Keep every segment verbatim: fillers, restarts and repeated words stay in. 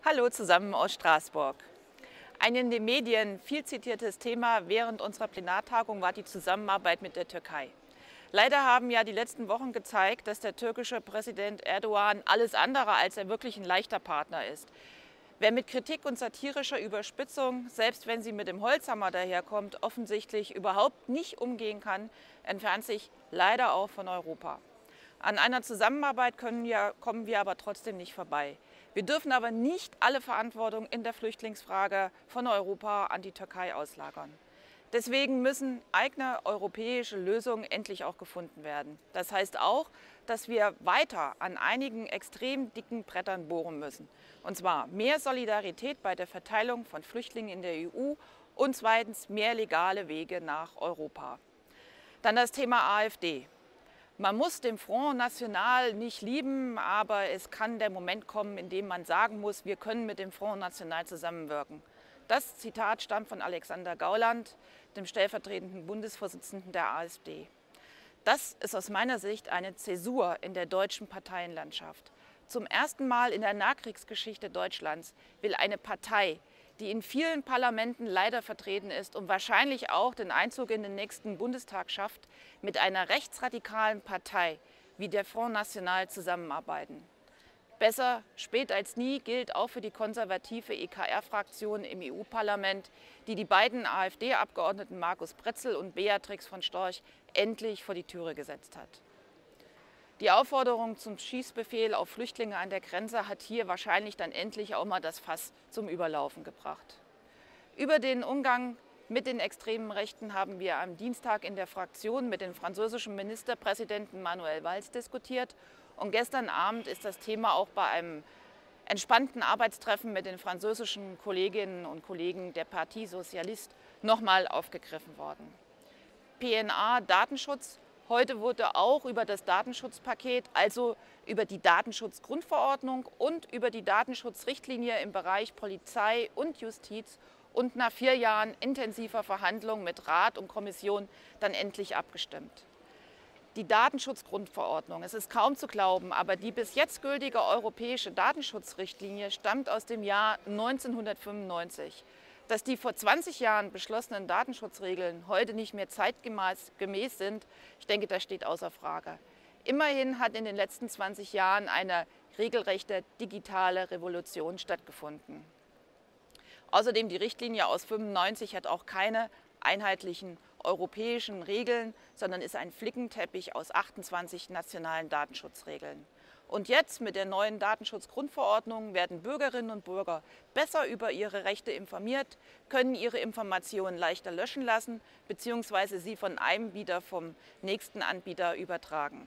Hallo zusammen aus Straßburg. Ein in den Medien viel zitiertes Thema während unserer Plenartagung war die Zusammenarbeit mit der Türkei. Leider haben ja die letzten Wochen gezeigt, dass der türkische Präsident Erdogan alles andere als er wirklich ein leichter Partner ist. Wer mit Kritik und satirischer Überspitzung, selbst wenn sie mit dem Holzhammer daherkommt, offensichtlich überhaupt nicht umgehen kann, entfernt sich leider auch von Europa. An einer Zusammenarbeit können wir, kommen wir aber trotzdem nicht vorbei. Wir dürfen aber nicht alle Verantwortung in der Flüchtlingsfrage von Europa an die Türkei auslagern. Deswegen müssen eigene europäische Lösungen endlich auch gefunden werden. Das heißt auch, dass wir weiter an einigen extrem dicken Brettern bohren müssen. Und zwar mehr Solidarität bei der Verteilung von Flüchtlingen in der E U und zweitens mehr legale Wege nach Europa. Dann das Thema AfD. Man muss den Front National nicht lieben, aber es kann der Moment kommen, in dem man sagen muss, wir können mit dem Front National zusammenwirken. Das Zitat stammt von Alexander Gauland, dem stellvertretenden Bundesvorsitzenden der AfD. Das ist aus meiner Sicht eine Zäsur in der deutschen Parteienlandschaft. Zum ersten Mal in der Nachkriegsgeschichte Deutschlands will eine Partei, die in vielen Parlamenten leider vertreten ist und wahrscheinlich auch den Einzug in den nächsten Bundestag schafft, mit einer rechtsradikalen Partei wie der Front National zusammenarbeiten. Besser spät als nie gilt auch für die konservative E K R-Fraktion im E U-Parlament, die die beiden AfD-Abgeordneten Markus Pretzel und Beatrix von Storch endlich vor die Türe gesetzt hat. Die Aufforderung zum Schießbefehl auf Flüchtlinge an der Grenze hat hier wahrscheinlich dann endlich auch mal das Fass zum Überlaufen gebracht. Über den Umgang mit den extremen Rechten haben wir am Dienstag in der Fraktion mit dem französischen Ministerpräsidenten Manuel Valls diskutiert. Und gestern Abend ist das Thema auch bei einem entspannten Arbeitstreffen mit den französischen Kolleginnen und Kollegen der Parti Socialiste nochmal aufgegriffen worden. P N A, Datenschutz. Heute wurde auch über das Datenschutzpaket, also über die Datenschutzgrundverordnung und über die Datenschutzrichtlinie im Bereich Polizei und Justiz und nach vier Jahren intensiver Verhandlungen mit Rat und Kommission dann endlich abgestimmt. Die Datenschutzgrundverordnung, es ist kaum zu glauben, aber die bis jetzt gültige europäische Datenschutzrichtlinie stammt aus dem Jahr neunzehnhundertfünfundneunzig. Dass die vor zwanzig Jahren beschlossenen Datenschutzregeln heute nicht mehr zeitgemäß sind, ich denke, das steht außer Frage. Immerhin hat in den letzten zwanzig Jahren eine regelrechte digitale Revolution stattgefunden. Außerdem die Richtlinie aus fünfundneunzig hat auch keine einheitlichen europäischen Regeln, sondern ist ein Flickenteppich aus achtundzwanzig nationalen Datenschutzregeln. Und jetzt mit der neuen Datenschutzgrundverordnung werden Bürgerinnen und Bürger besser über ihre Rechte informiert, können ihre Informationen leichter löschen lassen bzw. sie von einem Anbieter vom nächsten Anbieter übertragen.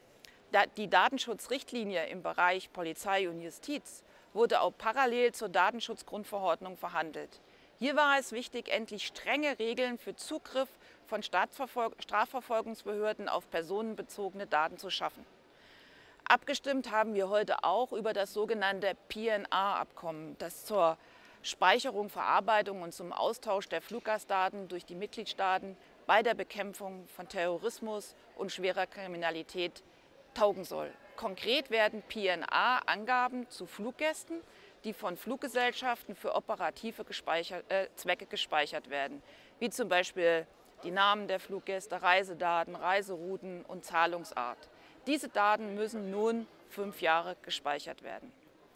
Die Datenschutzrichtlinie im Bereich Polizei und Justiz wurde auch parallel zur Datenschutzgrundverordnung verhandelt. Hier war es wichtig, endlich strenge Regeln für Zugriff von Strafverfolgungsbehörden auf personenbezogene Daten zu schaffen. Abgestimmt haben wir heute auch über das sogenannte P N R-Abkommen, das zur Speicherung, Verarbeitung und zum Austausch der Fluggastdaten durch die Mitgliedstaaten bei der Bekämpfung von Terrorismus und schwerer Kriminalität taugen soll. Konkret werden P N R-Angaben zu Fluggästen, die von Fluggesellschaften für operative gespeichert, äh, Zwecke gespeichert werden, wie zum Beispiel die Namen der Fluggäste, Reisedaten, Reiserouten und Zahlungsart. Diese Daten müssen nun fünf Jahre gespeichert werden.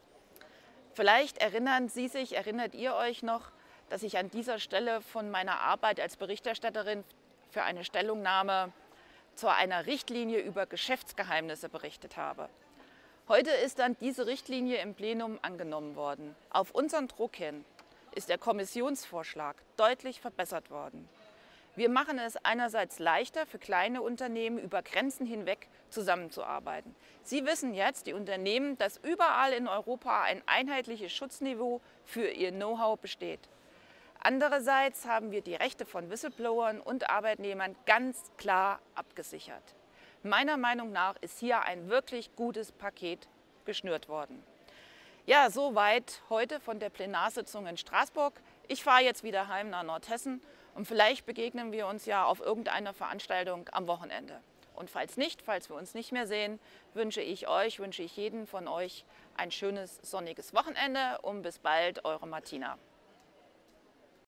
Vielleicht erinnern Sie sich, erinnert ihr euch noch, dass ich an dieser Stelle von meiner Arbeit als Berichterstatterin für eine Stellungnahme zu einer Richtlinie über Geschäftsgeheimnisse berichtet habe. Heute ist dann diese Richtlinie im Plenum angenommen worden. Auf unseren Druck hin ist der Kommissionsvorschlag deutlich verbessert worden. Wir machen es einerseits leichter für kleine Unternehmen, über Grenzen hinweg zusammenzuarbeiten. Sie wissen jetzt, die Unternehmen, dass überall in Europa ein einheitliches Schutzniveau für ihr Know-how besteht. Andererseits haben wir die Rechte von Whistleblowern und Arbeitnehmern ganz klar abgesichert. Meiner Meinung nach ist hier ein wirklich gutes Paket geschnürt worden. Ja, soweit heute von der Plenarsitzung in Straßburg. Ich fahre jetzt wieder heim nach Nordhessen und vielleicht begegnen wir uns ja auf irgendeiner Veranstaltung am Wochenende. Und falls nicht, falls wir uns nicht mehr sehen, wünsche ich euch, wünsche ich jeden von euch ein schönes sonniges Wochenende und bis bald, eure Martina.